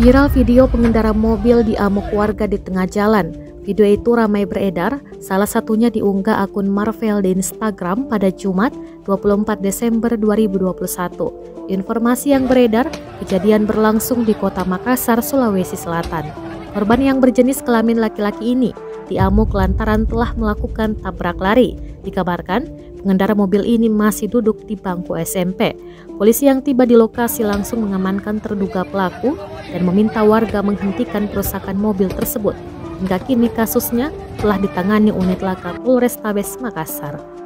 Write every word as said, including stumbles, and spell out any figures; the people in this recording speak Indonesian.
Viral video pengendara mobil diamuk warga di tengah jalan. Video itu ramai beredar, salah satunya diunggah akun Marvel di Instagram pada Jumat dua puluh empat Desember dua ribu dua puluh satu. Informasi yang beredar, kejadian berlangsung di kota Makassar, Sulawesi Selatan. Korban yang berjenis kelamin laki-laki ini diamuk lantaran telah melakukan tabrak lari. Dikabarkan, pengendara mobil ini masih duduk di bangku S M P. Polisi yang tiba di lokasi langsung mengamankan terduga pelaku dan meminta warga menghentikan perusakan mobil tersebut. Hingga kini kasusnya telah ditangani unit laka Polrestabes Makassar.